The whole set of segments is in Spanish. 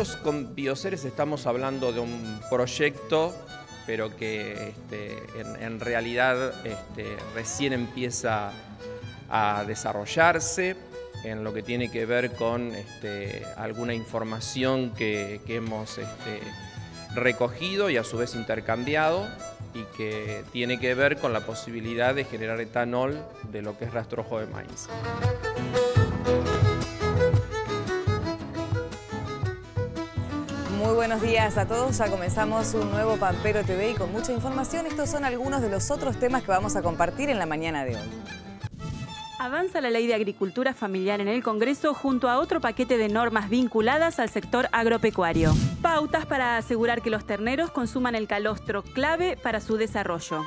Nosotros con Bioceres estamos hablando de un proyecto, pero que en realidad recién empieza a desarrollarse en lo que tiene que ver con alguna información que hemos recogido y a su vez intercambiado, y que tiene que ver con la posibilidad de generar etanol de lo que es rastrojo de maíz. Muy buenos días a todos, ya comenzamos un nuevo Pampero TV y con mucha información. Estos son algunos de los otros temas que vamos a compartir en la mañana de hoy. Avanza la Ley de Agricultura Familiar en el Congreso junto a otro paquete de normas vinculadas al sector agropecuario. Pautas para asegurar que los terneros consuman el calostro, clave para su desarrollo.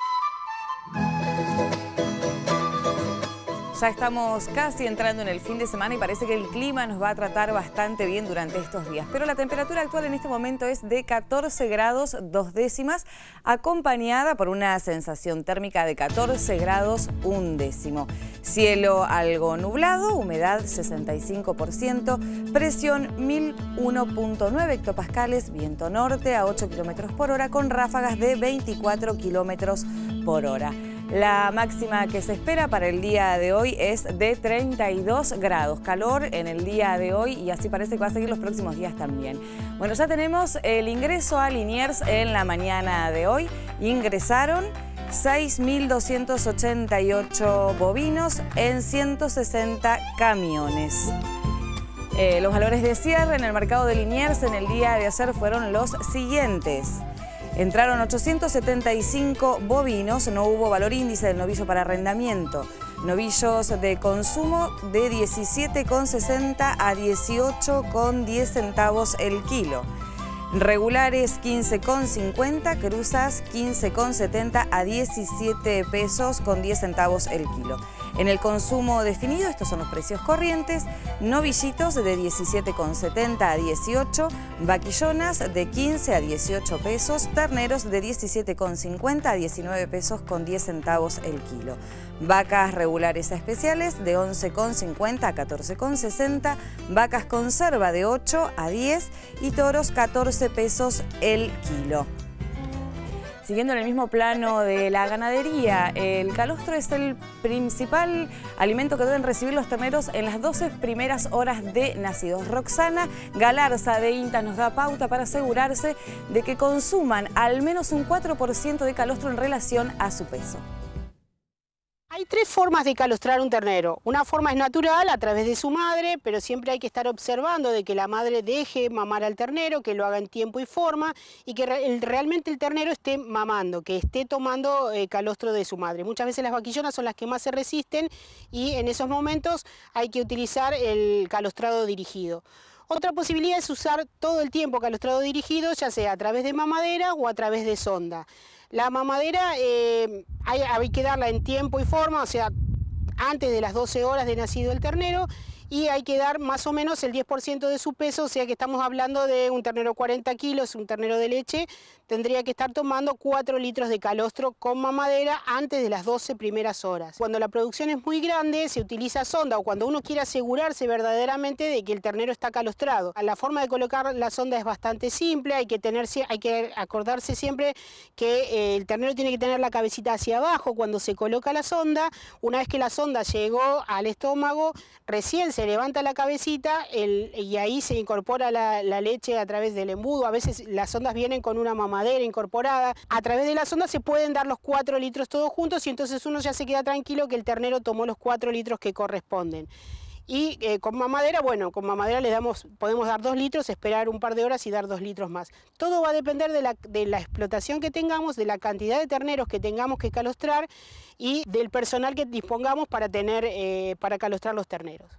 Ya estamos casi entrando en el fin de semana y parece que el clima nos va a tratar bastante bien durante estos días. Pero la temperatura actual en este momento es de 14 grados 2 décimas, acompañada por una sensación térmica de 14 grados 1 décimo. Cielo algo nublado, humedad 65%, presión 1001.9 hectopascales, viento norte a 8 kilómetros por hora con ráfagas de 24 kilómetros por hora. La máxima que se espera para el día de hoy es de 32 grados. Calor en el día de hoy y así parece que va a seguir los próximos días también. Bueno, ya tenemos el ingreso a Liniers en la mañana de hoy. Ingresaron 6.288 bovinos en 160 camiones. Los valores de cierre en el mercado de Liniers en el día de ayer fueron los siguientes. Entraron 875 bovinos, no hubo valor índice del novillo para arrendamiento. Novillos de consumo de 17,60 a 18,10 centavos el kilo. Regulares 15,50, cruzas 15,70 a 17 pesos con 10 centavos el kilo. En el consumo definido, estos son los precios corrientes, novillitos de 17,70 a 18, vaquillonas de 15 a 18 pesos, terneros de 17,50 a 19 pesos con 10 centavos el kilo. Vacas regulares a especiales de 11,50 a 14,60, vacas conserva de 8 a 10 y toros 14 pesos el kilo. Siguiendo en el mismo plano de la ganadería, el calostro es el principal alimento que deben recibir los terneros en las 12 primeras horas de nacidos. Roxana Galarza de INTA nos da pauta para asegurarse de que consuman al menos un 4% de calostro en relación a su peso. Hay tres formas de calostrar un ternero. Una forma es natural, a través de su madre, pero siempre hay que estar observando de que la madre deje mamar al ternero, que lo haga en tiempo y forma y que realmente el ternero esté mamando, que esté tomando calostro de su madre. Muchas veces las vaquillonas son las que más se resisten y en esos momentos hay que utilizar el calostrado dirigido. Otra posibilidad es usar todo el tiempo calostrado dirigido, ya sea a través de mamadera o a través de sonda. La mamadera hay que darla en tiempo y forma, o sea, antes de las 12 horas de nacido el ternero, y hay que dar más o menos el 10% de su peso, o sea que estamos hablando de un ternero 40 kilos, un ternero de leche, tendría que estar tomando 4 litros de calostro con mamadera antes de las 12 primeras horas. Cuando la producción es muy grande, se utiliza sonda o cuando uno quiere asegurarse verdaderamente de que el ternero está calostrado. La forma de colocar la sonda es bastante simple, hay que acordarse siempre que el ternero tiene que tener la cabecita hacia abajo cuando se coloca la sonda. Una vez que la sonda llegó al estómago, recién se levanta la cabecita y ahí se incorpora la leche a través del embudo. A veces las sondas vienen con una mamadera incorporada. A través de la sonda se pueden dar los 4 litros todos juntos y entonces uno ya se queda tranquilo que el ternero tomó los 4 litros que corresponden. Y con mamadera, bueno, con mamadera podemos dar 2 litros, esperar un par de horas y dar 2 litros más. Todo va a depender de la explotación que tengamos, de la cantidad de terneros que tengamos que calostrar y del personal que dispongamos para calostrar los terneros.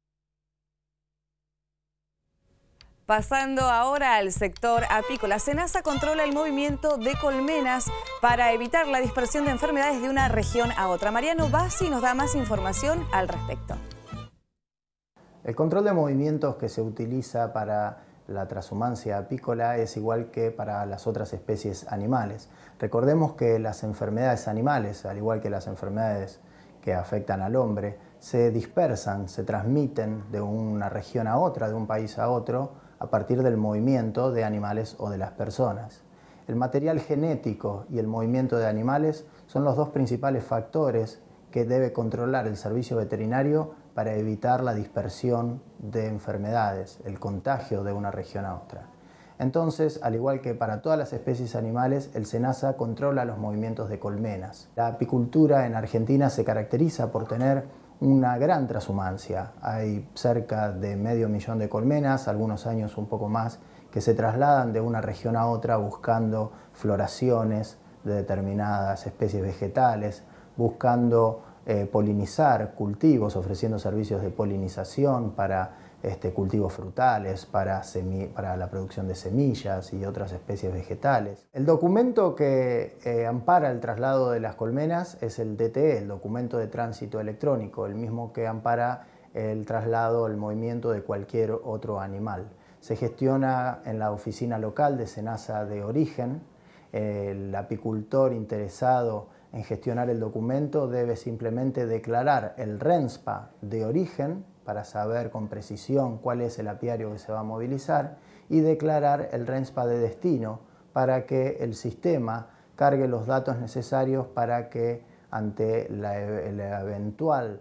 Pasando ahora al sector apícola, SENASA controla el movimiento de colmenas para evitar la dispersión de enfermedades de una región a otra. Mariano Bassi nos da más información al respecto. El control de movimientos que se utiliza para la transhumancia apícola es igual que para las otras especies animales. Recordemos que las enfermedades animales, al igual que las enfermedades que afectan al hombre, se dispersan, se transmiten de una región a otra, de un país a otro, a partir del movimiento de animales o de las personas. El material genético y el movimiento de animales son los dos principales factores que debe controlar el servicio veterinario para evitar la dispersión de enfermedades, el contagio de una región a otra. Entonces, al igual que para todas las especies animales, el SENASA controla los movimientos de colmenas. La apicultura en Argentina se caracteriza por tener una gran transhumancia. Hay cerca de 500.000 de colmenas, algunos años un poco más, que se trasladan de una región a otra buscando floraciones de determinadas especies vegetales, buscando polinizar cultivos, ofreciendo servicios de polinización para cultivos frutales, para la producción de semillas y otras especies vegetales. El documento que ampara el traslado de las colmenas es el DTE, el documento de tránsito electrónico, el mismo que ampara el traslado, el movimiento de cualquier otro animal. Se gestiona en la oficina local de SENASA de origen. El apicultor interesado en gestionar el documento debe simplemente declarar el RENSPA de origen para saber con precisión cuál es el apiario que se va a movilizar y declarar el RENSPA de destino para que el sistema cargue los datos necesarios para que ante el eventual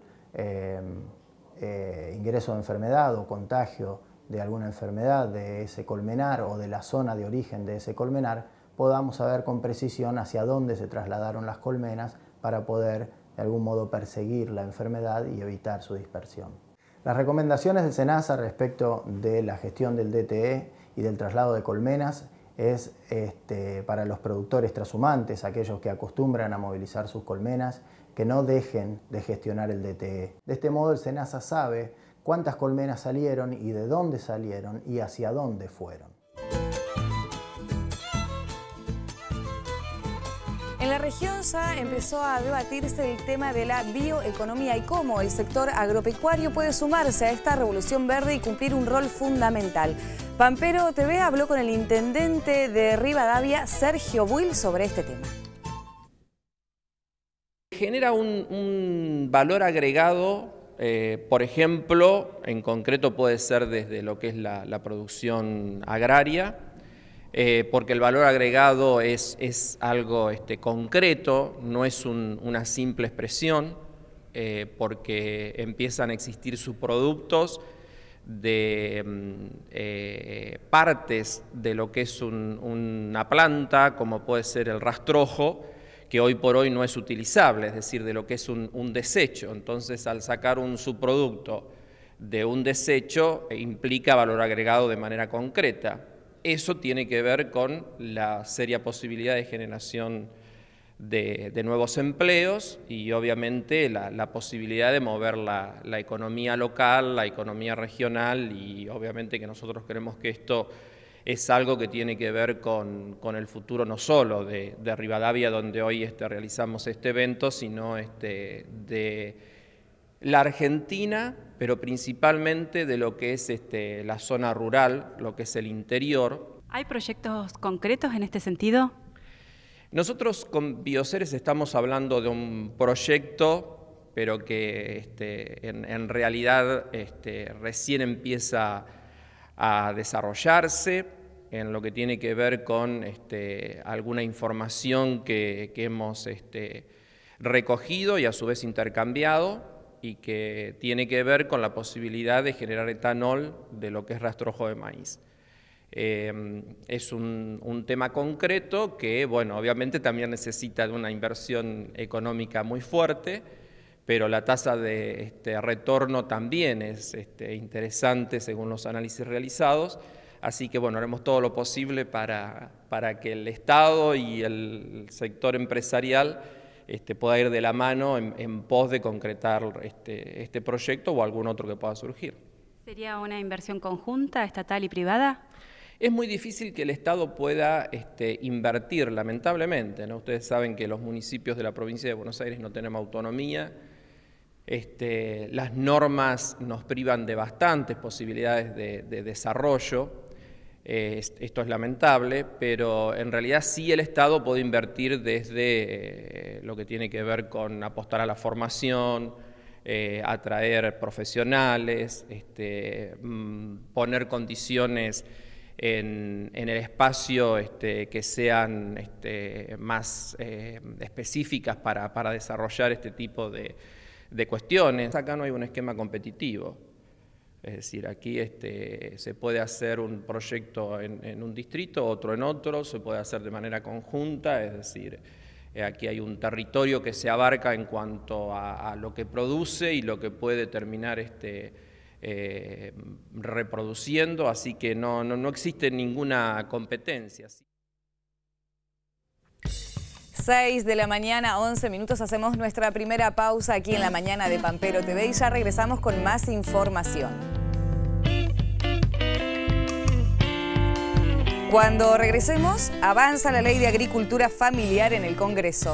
ingreso de enfermedad o contagio de alguna enfermedad de ese colmenar o de la zona de origen de ese colmenar, podamos saber con precisión hacia dónde se trasladaron las colmenas para poder de algún modo perseguir la enfermedad y evitar su dispersión. Las recomendaciones del SENASA respecto de la gestión del DTE y del traslado de colmenas es para los productores trashumantes, aquellos que acostumbran a movilizar sus colmenas, que no dejen de gestionar el DTE. De este modo el SENASA sabe cuántas colmenas salieron y de dónde salieron y hacia dónde fueron. En la región ya empezó a debatirse el tema de la bioeconomía y cómo el sector agropecuario puede sumarse a esta revolución verde y cumplir un rol fundamental. Pampero TV habló con el intendente de Rivadavia, Sergio Buil, sobre este tema. Genera un valor agregado, por ejemplo, en concreto puede ser desde lo que es la producción agraria, porque el valor agregado es algo concreto, no es una simple expresión, porque empiezan a existir subproductos de partes de lo que es una planta, como puede ser el rastrojo, que hoy por hoy no es utilizable, es decir, de lo que es un desecho. Entonces, al sacar un subproducto de un desecho, implica valor agregado de manera concreta. Eso tiene que ver con la seria posibilidad de generación de nuevos empleos y obviamente la posibilidad de mover la economía local, la economía regional, y obviamente que nosotros creemos que esto es algo que tiene que ver con el futuro no solo de Rivadavia, donde hoy realizamos este evento, sino de la Argentina, pero principalmente de lo que es la zona rural, lo que es el interior. ¿Hay proyectos concretos en este sentido? Nosotros con Bioceres estamos hablando de un proyecto, pero que en realidad recién empieza a desarrollarse en lo que tiene que ver con alguna información que hemos recogido y a su vez intercambiado, y que tiene que ver con la posibilidad de generar etanol de lo que es rastrojo de maíz. Es un tema concreto que, bueno, obviamente también necesita de una inversión económica muy fuerte, pero la tasa de retorno también es interesante según los análisis realizados, así que, bueno, haremos todo lo posible para que el Estado y el sector empresarial pueda ir de la mano en pos de concretar este proyecto o algún otro que pueda surgir. ¿Sería una inversión conjunta, estatal y privada? Es muy difícil que el Estado pueda invertir, lamentablemente, ¿no? Ustedes saben que los municipios de la provincia de Buenos Aires no tenemos autonomía. Las normas nos privan de bastantes posibilidades de desarrollo. Esto es lamentable, pero en realidad sí el Estado puede invertir desde lo que tiene que ver con apostar a la formación, atraer profesionales, poner condiciones en el espacio que sean más específicas para desarrollar este tipo de cuestiones. Acá no hay un esquema competitivo, es decir, aquí se puede hacer un proyecto en un distrito, otro en otro, se puede hacer de manera conjunta, es decir, aquí hay un territorio que se abarca en cuanto a lo que produce y lo que puede terminar reproduciendo, así que no existe ninguna competencia. 6 de la mañana, 11 minutos, hacemos nuestra primera pausa aquí en la mañana de Pampero TV y ya regresamos con más información. Cuando regresemos, avanza la Ley de Agricultura Familiar en el Congreso.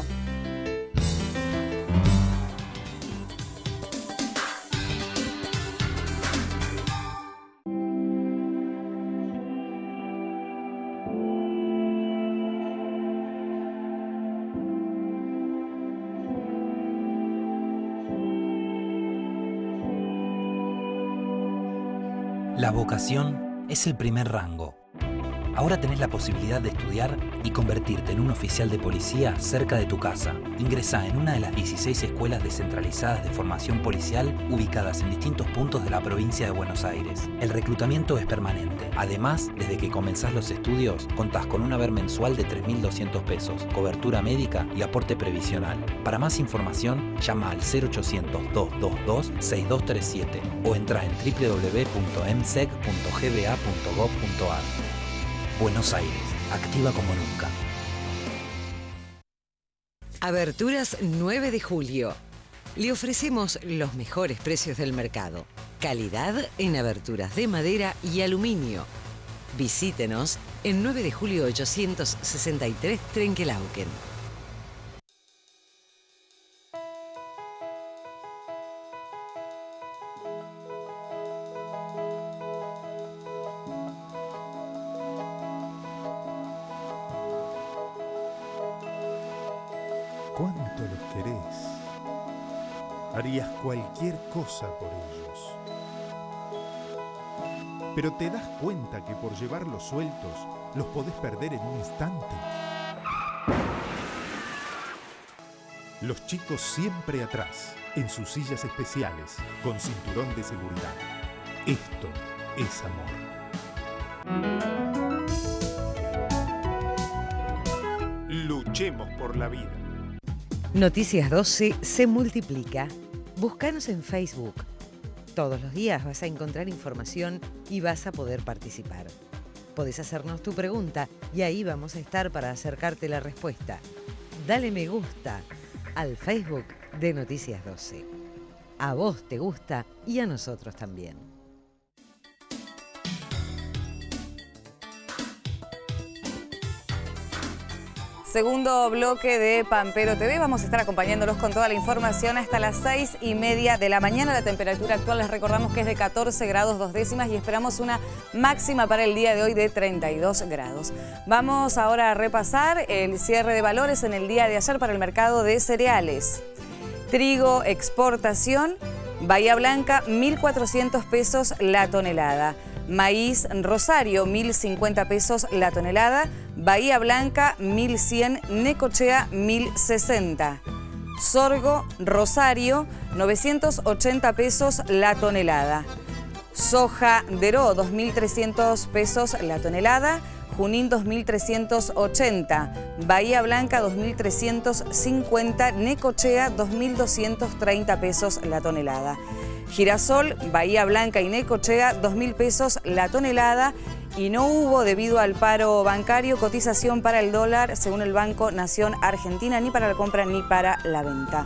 La vocación es el primer rango. Ahora tenés la posibilidad de estudiar y convertirte en un oficial de policía cerca de tu casa. Ingresá en una de las 16 escuelas descentralizadas de formación policial ubicadas en distintos puntos de la provincia de Buenos Aires. El reclutamiento es permanente. Además, desde que comenzás los estudios, contás con un haber mensual de 3.200 pesos, cobertura médica y aporte previsional. Para más información, llama al 0800-222-6237 o entra en www.emsec.gba.gov.ar. Buenos Aires, activa como nunca. Aberturas 9 de julio. Le ofrecemos los mejores precios del mercado. Calidad en aberturas de madera y aluminio. Visítenos en 9 de julio 863 Trenquelauquen. ¿Cuánto los querés? Harías cualquier cosa por ellos. Pero te das cuenta que por llevarlos sueltos los podés perder en un instante. Los chicos siempre atrás, en sus sillas especiales, con cinturón de seguridad. Esto es amor. Luchemos por la vida. Noticias 12 se multiplica. Búscanos en Facebook. Todos los días vas a encontrar información y vas a poder participar. Podés hacernos tu pregunta y ahí vamos a estar para acercarte la respuesta. Dale me gusta al Facebook de Noticias 12. A vos te gusta y a nosotros también. Segundo bloque de Pampero TV. Vamos a estar acompañándolos con toda la información hasta las 6:30 de la mañana. La temperatura actual, les recordamos que es de 14 grados 2 décimas y esperamos una máxima para el día de hoy de 32 grados. Vamos ahora a repasar el cierre de valores en el día de ayer para el mercado de cereales. Trigo exportación, Bahía Blanca, 1.400 pesos la tonelada. Maíz Rosario, 1.050 pesos la tonelada. Bahía Blanca, 1.100, Necochea, 1.060. Sorgo Rosario, 980 pesos la tonelada. Soja Deró, 2.300 pesos la tonelada. Junín, 2.380. Bahía Blanca, 2.350. Necochea, 2.230 pesos la tonelada. Girasol, Bahía Blanca y Necochea, 2.000 pesos la tonelada. Y no hubo, debido al paro bancario, cotización para el dólar, según el Banco Nación Argentina, ni para la compra ni para la venta.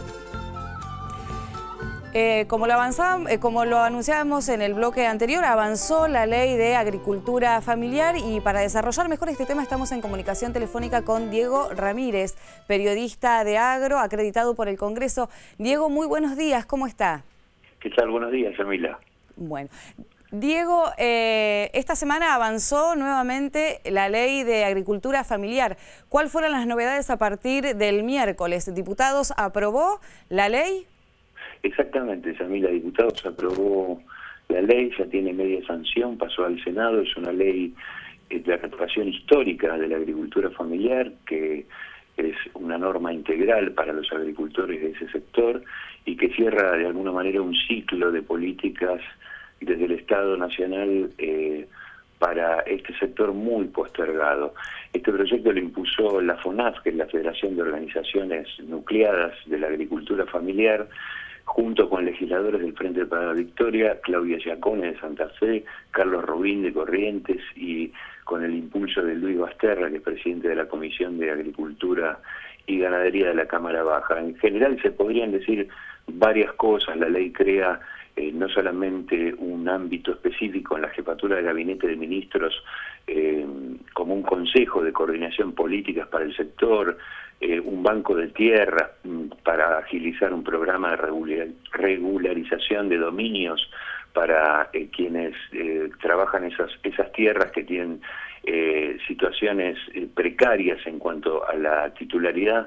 Como lo anunciábamos en el bloque anterior, avanzó la Ley de Agricultura Familiar y para desarrollar mejor este tema estamos en comunicación telefónica con Diego Ramírez, periodista de Agro, acreditado por el Congreso. Diego, muy buenos días, ¿cómo está? ¿Qué tal? Buenos días, Camila. Bueno, Diego, esta semana avanzó nuevamente la Ley de Agricultura Familiar. ¿Cuáles fueron las novedades a partir del miércoles? ¿Diputados aprobó la ley? Exactamente, Yamila, diputados aprobó la ley, ya tiene media sanción, pasó al Senado, es una ley de reparación histórica de la agricultura familiar, que es una norma integral para los agricultores de ese sector y que cierra de alguna manera un ciclo de políticas desde el Estado Nacional para este sector muy postergado. Este proyecto lo impuso la FONAF, que es la Federación de Organizaciones Nucleadas de la Agricultura Familiar, junto con legisladores del Frente para la Victoria, Claudia Giacone de Santa Fe, Carlos Rubín de Corrientes, y con el impulso de Luis Basterra, que es presidente de la Comisión de Agricultura y Ganadería de la Cámara Baja. En general se podrían decir varias cosas. La ley crea no solamente un ámbito específico en la jefatura de gabinete de ministros como un consejo de coordinación políticas para el sector, un banco de tierra para agilizar un programa de regularización de dominios para quienes trabajan esas tierras que tienen situaciones precarias en cuanto a la titularidad.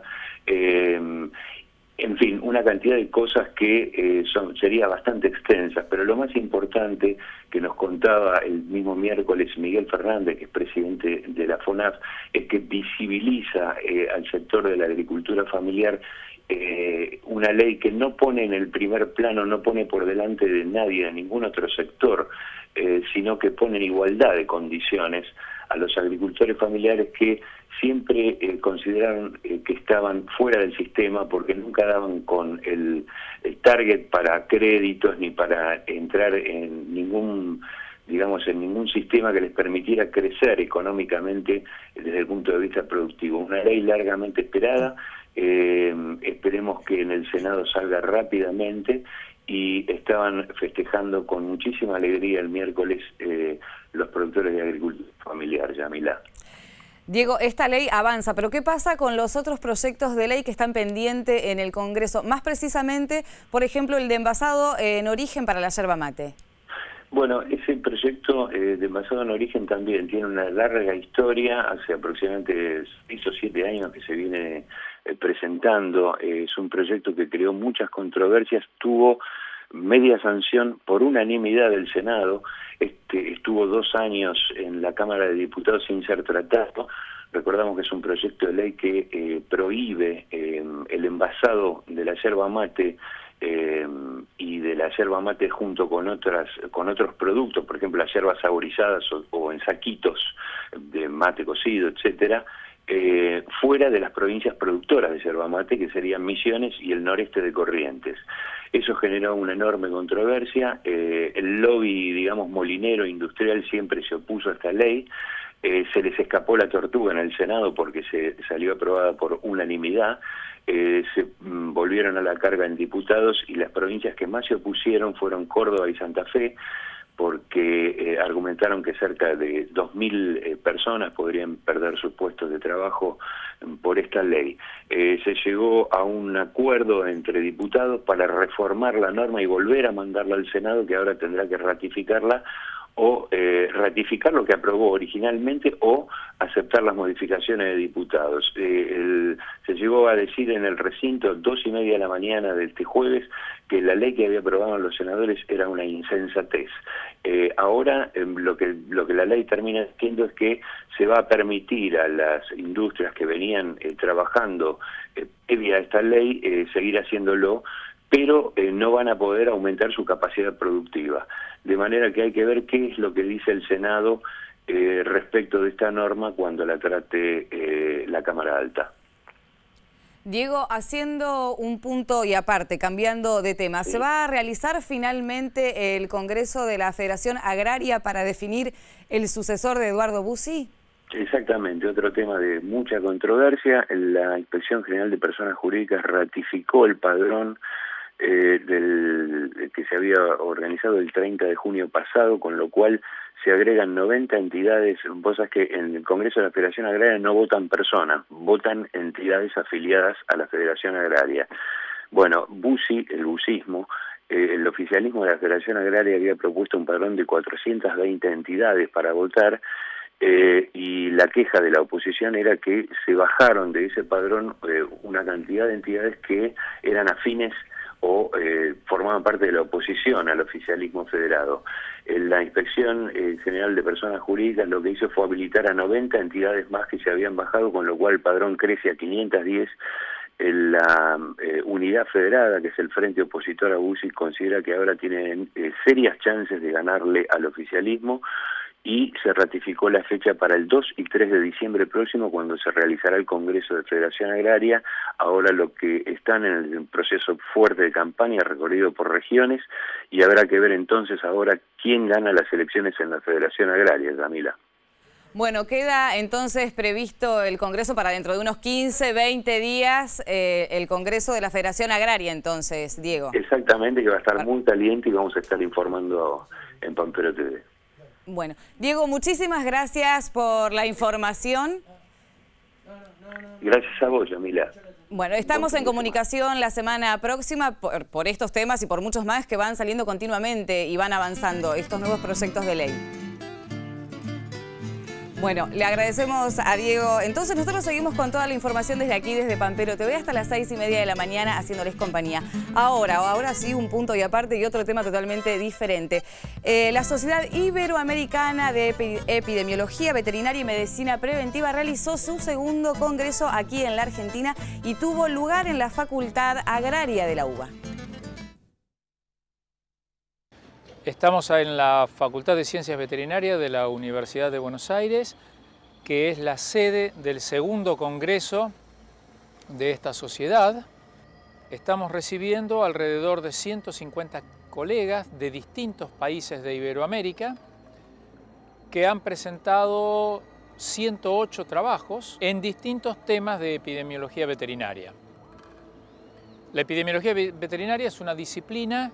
En fin, una cantidad de cosas que sería bastante extensas, pero lo más importante que nos contaba el mismo miércoles Miguel Fernández, que es presidente de la FONAF, es que visibiliza al sector de la agricultura familiar una ley que no pone en el primer plano, no pone por delante de nadie, de ningún otro sector, sino que pone en igualdad de condiciones a los agricultores familiares que siempre consideraron que estaban fuera del sistema porque nunca daban con el target para créditos ni para entrar en ningún, digamos, en ningún sistema que les permitiera crecer económicamente desde el punto de vista productivo. Una ley largamente esperada, esperemos que en el Senado salga rápidamente, y estaban festejando con muchísima alegría el miércoles los productores de agricultura familiar, Yamila. Diego, esta ley avanza, pero ¿qué pasa con los otros proyectos de ley que están pendientes en el Congreso? Más precisamente, por ejemplo, el de envasado en origen para la yerba mate. Bueno, ese proyecto de envasado en origen también tiene una larga historia, hace aproximadamente 6 o 7 años que se viene presentando. Es un proyecto que creó muchas controversias, tuvo media sanción por unanimidad del Senado, estuvo 2 años en la Cámara de Diputados sin ser tratado. Recordamos que es un proyecto de ley que prohíbe el envasado de la yerba mate y de la yerba mate junto con otros productos, por ejemplo las yerbas saborizadas o en saquitos de mate cocido, etcétera, fuera de las provincias productoras de yerba mate, que serían Misiones y el noreste de Corrientes. Eso generó una enorme controversia. El lobby, digamos, molinero industrial siempre se opuso a esta ley. Se les escapó la tortuga en el Senado porque se salió aprobada por unanimidad. Se volvieron a la carga en diputados y las provincias que más se opusieron fueron Córdoba y Santa Fe, porque argumentaron que cerca de 2.000 personas podrían perder sus puestos de trabajo por esta ley. Se llegó a un acuerdo entre diputados para reformar la norma y volver a mandarla al Senado, que ahora tendrá que ratificarla, o ratificar lo que aprobó originalmente o aceptar las modificaciones de diputados. Se llegó a decir en el recinto 2:30 de la mañana de este jueves que la ley que había aprobado los senadores era una insensatez. Ahora lo que la ley termina diciendo es que se va a permitir a las industrias que venían trabajando previa a esta ley seguir haciéndolo, pero no van a poder aumentar su capacidad productiva. De manera que hay que ver qué es lo que dice el Senado respecto de esta norma cuando la trate la Cámara Alta. Diego, haciendo un punto y aparte, cambiando de tema, ¿se va a realizar finalmente el Congreso de la Federación Agraria para definir el sucesor de Eduardo Bussi? Exactamente, otro tema de mucha controversia. La Inspección General de Personas Jurídicas ratificó el padrón que se había organizado el 30 de junio pasado, con lo cual se agregan 90 entidades. Vos sabés que en el Congreso de la Federación Agraria no votan personas, votan entidades afiliadas a la Federación Agraria. Bueno, Bussi, el busismo, el oficialismo de la Federación Agraria había propuesto un padrón de 420 entidades para votar, y la queja de la oposición era que se bajaron de ese padrón una cantidad de entidades que eran afines o formaban parte de la oposición al oficialismo federado. La Inspección General de Personas Jurídicas lo que hizo fue habilitar a 90 entidades más que se habían bajado, con lo cual el padrón crece a 510. La unidad federada, que es el Frente Opositor a Bussi, considera que ahora tienen serias chances de ganarle al oficialismo, y se ratificó la fecha para el 2 y 3 de diciembre próximo, cuando se realizará el Congreso de Federación Agraria. Ahora lo que están en el proceso fuerte de campaña, recorrido por regiones, y habrá que ver entonces ahora quién gana las elecciones en la Federación Agraria, Camila. Bueno, queda entonces previsto el Congreso para dentro de unos 15, 20 días, el Congreso de la Federación Agraria, entonces, Diego. Exactamente, que va a estar muy caliente y vamos a estar informando en Pampero TV. Bueno, Diego, muchísimas gracias por la información. Gracias a vos, Yamila. Bueno, estamos en comunicación la semana próxima por estos temas y por muchos más que van saliendo continuamente y van avanzando estos nuevos proyectos de ley. Bueno, le agradecemos a Diego. Entonces nosotros seguimos con toda la información desde aquí, desde Pampero TV, hasta las 6:30 de la mañana, haciéndoles compañía. Ahora sí, un punto y aparte y otro tema totalmente diferente. La Sociedad Iberoamericana de Epidemiología Veterinaria y Medicina Preventiva realizó su segundo congreso aquí en la Argentina y tuvo lugar en la Facultad Agraria de la UBA. Estamos en la Facultad de Ciencias Veterinarias de la Universidad de Buenos Aires, que es la sede del segundo congreso de esta sociedad. Estamos recibiendo alrededor de 150 colegas de distintos países de Iberoamérica que han presentado 108 trabajos en distintos temas de epidemiología veterinaria. La epidemiología veterinaria es una disciplina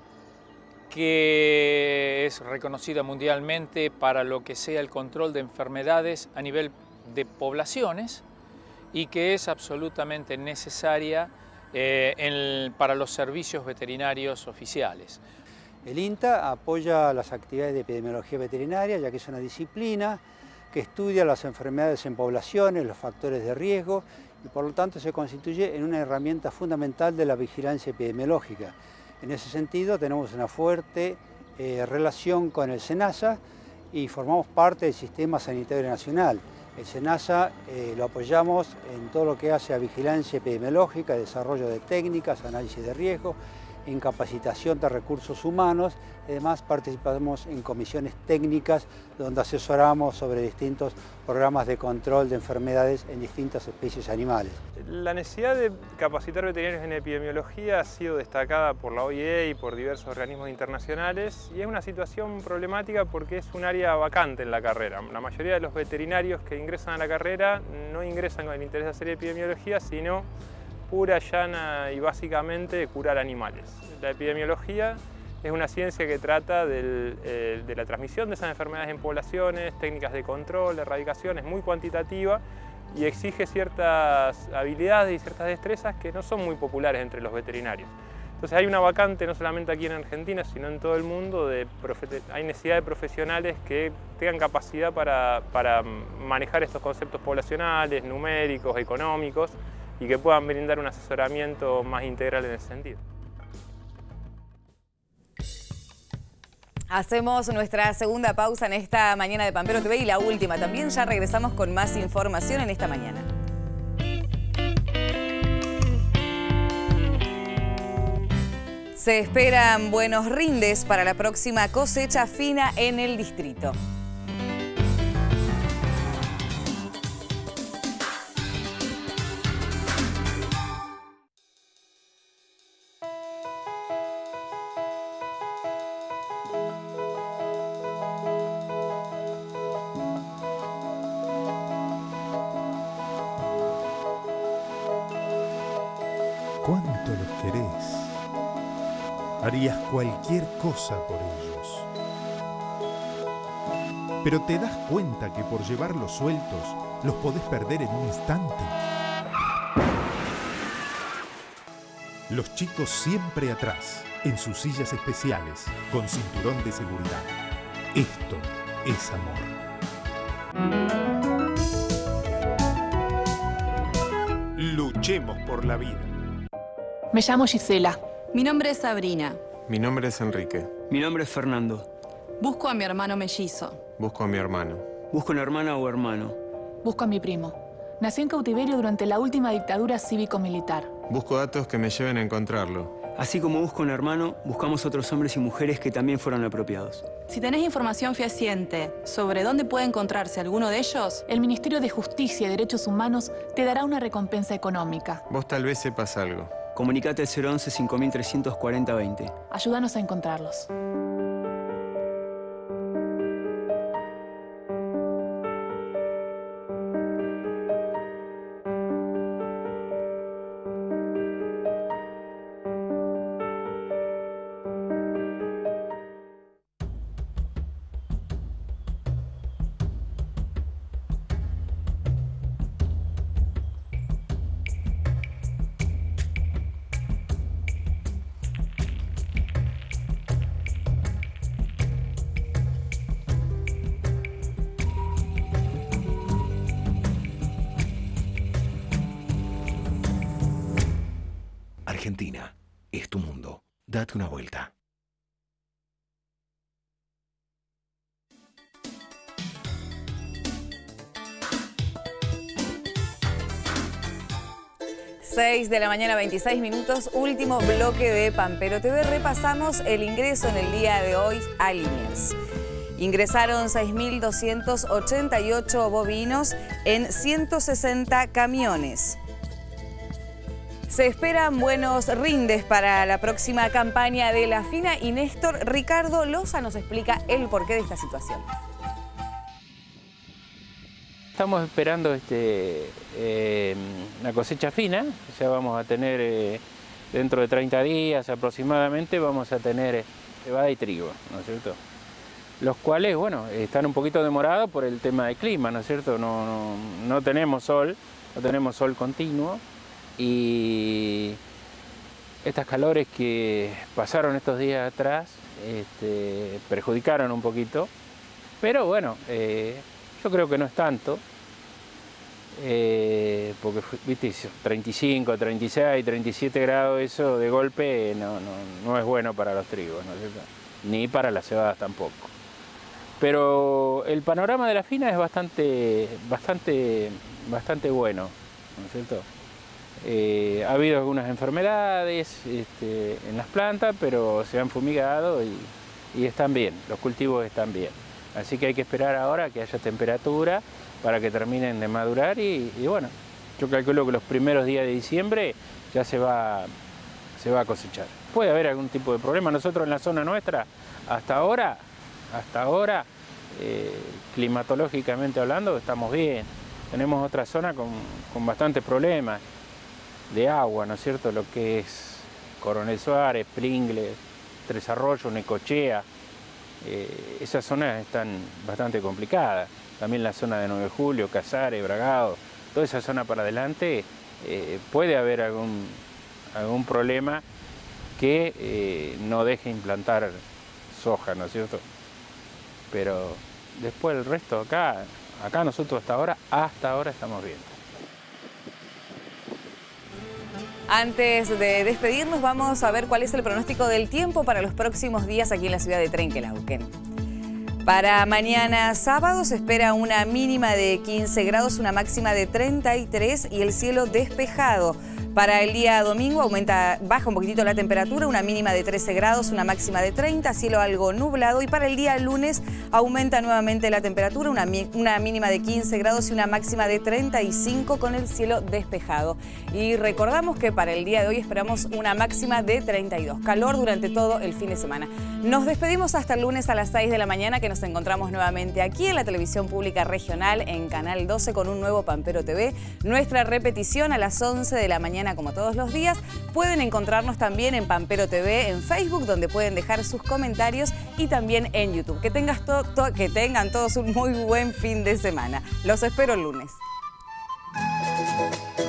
que es reconocida mundialmente para lo que sea el control de enfermedades a nivel de poblaciones y que es absolutamente necesaria para los servicios veterinarios oficiales. El INTA apoya las actividades de epidemiología veterinaria, ya que es una disciplina que estudia las enfermedades en poblaciones, los factores de riesgo, y por lo tanto se constituye en una herramienta fundamental de la vigilancia epidemiológica. En ese sentido tenemos una fuerte relación con el SENASA y formamos parte del Sistema Sanitario Nacional. El SENASA lo apoyamos en todo lo que hace a vigilancia epidemiológica, desarrollo de técnicas, análisis de riesgo, en capacitación de recursos humanos. Además participamos en comisiones técnicas donde asesoramos sobre distintos programas de control de enfermedades en distintas especies animales. La necesidad de capacitar veterinarios en epidemiología ha sido destacada por la OIE y por diversos organismos internacionales, y es una situación problemática porque es un área vacante en la carrera. La mayoría de los veterinarios que ingresan a la carrera no ingresan con el interés de hacer epidemiología, sino pura, llana y básicamente curar animales. La epidemiología es una ciencia que trata de la transmisión de esas enfermedades en poblaciones, técnicas de control, de erradicación, es muy cuantitativa y exige ciertas habilidades y ciertas destrezas que no son muy populares entre los veterinarios. Entonces hay una vacante no solamente aquí en Argentina, sino en todo el mundo, hay necesidad de profesionales que tengan capacidad para manejar estos conceptos poblacionales, numéricos, económicos, y que puedan brindar un asesoramiento más integral en ese sentido. Hacemos nuestra segunda pausa en esta mañana de Pampero TV y la última también. Ya regresamos con más información en esta mañana. Se esperan buenos rindes para la próxima cosecha fina en el distrito. ¿Cuánto los querés? Harías cualquier cosa por ellos. Pero te das cuenta que por llevarlos sueltos los podés perder en un instante. Los chicos siempre atrás, en sus sillas especiales, con cinturón de seguridad. Esto es amor. Luchemos por la vida. Me llamo Gisela. Mi nombre es Sabrina. Mi nombre es Enrique. Mi nombre es Fernando. Busco a mi hermano mellizo. Busco a mi hermano. Busco una hermana o hermano. Busco a mi primo. Nació en cautiverio durante la última dictadura cívico-militar. Busco datos que me lleven a encontrarlo. Así como busco un hermano, buscamos otros hombres y mujeres que también fueron apropiados. Si tenés información fehaciente sobre dónde puede encontrarse alguno de ellos, el Ministerio de Justicia y Derechos Humanos te dará una recompensa económica. Vos tal vez sepas algo. Comunicate al 011 5340 20. Ayúdanos a encontrarlos. Argentina, es tu mundo. Date una vuelta. Seis de la mañana, 26 minutos, último bloque de Pampero TV. Repasamos el ingreso en el día de hoy a Liniers. Ingresaron 6.288 bovinos en 160 camiones. Se esperan buenos rindes para la próxima campaña de la FINA y Néstor Ricardo Loza nos explica el porqué de esta situación. Estamos esperando la cosecha fina, ya vamos a tener dentro de 30 días aproximadamente, vamos a tener cebada y trigo, ¿no es cierto? Los cuales, bueno, están un poquito demorados por el tema del clima, ¿no es cierto? No tenemos sol continuo. Y estas calores que pasaron estos días atrás perjudicaron un poquito, pero bueno, yo creo que no es tanto, porque viste, 35, 36, 37 grados, eso de golpe no es bueno para los trigos, ¿no es cierto? Ni para las cebadas tampoco. Pero el panorama de la FINA es bastante bueno, ¿no es cierto? Ha habido algunas enfermedades en las plantas, pero se han fumigado y están bien, los cultivos están bien. Así que hay que esperar ahora que haya temperatura para que terminen de madurar y bueno, yo calculo que los primeros días de diciembre ya se va a cosechar. Puede haber algún tipo de problema. Nosotros en la zona nuestra, hasta ahora, climatológicamente hablando, estamos bien. Tenemos otra zona con bastantes problemas de agua, ¿no es cierto? Lo que es Coronel Suárez, Pringles, Tres Arroyos, Necochea, esas zonas están bastante complicadas. También la zona de 9 de Julio, Casares, Bragado, toda esa zona para adelante puede haber algún problema que no deje implantar soja, ¿no es cierto? Pero después el resto acá nosotros hasta ahora estamos bien. Antes de despedirnos, vamos a ver cuál es el pronóstico del tiempo para los próximos días aquí en la ciudad de Trenquelauquen. Para mañana sábado se espera una mínima de 15 grados, una máxima de 33 y el cielo despejado. Para el día domingo baja un poquitito la temperatura, una mínima de 13 grados, una máxima de 30, cielo algo nublado. Y para el día lunes aumenta nuevamente la temperatura, una mínima de 15 grados y una máxima de 35 con el cielo despejado. Y recordamos que para el día de hoy esperamos una máxima de 32, calor durante todo el fin de semana. Nos despedimos hasta el lunes a las 6 de la mañana, que nos encontramos nuevamente aquí en la televisión pública regional en Canal 12 con un nuevo Pampero TV. Nuestra repetición a las 11 de la mañana como todos los días. Pueden encontrarnos también en Pampero TV en Facebook, donde pueden dejar sus comentarios, y también en YouTube. Que tengan todos un muy buen fin de semana. Los espero el lunes.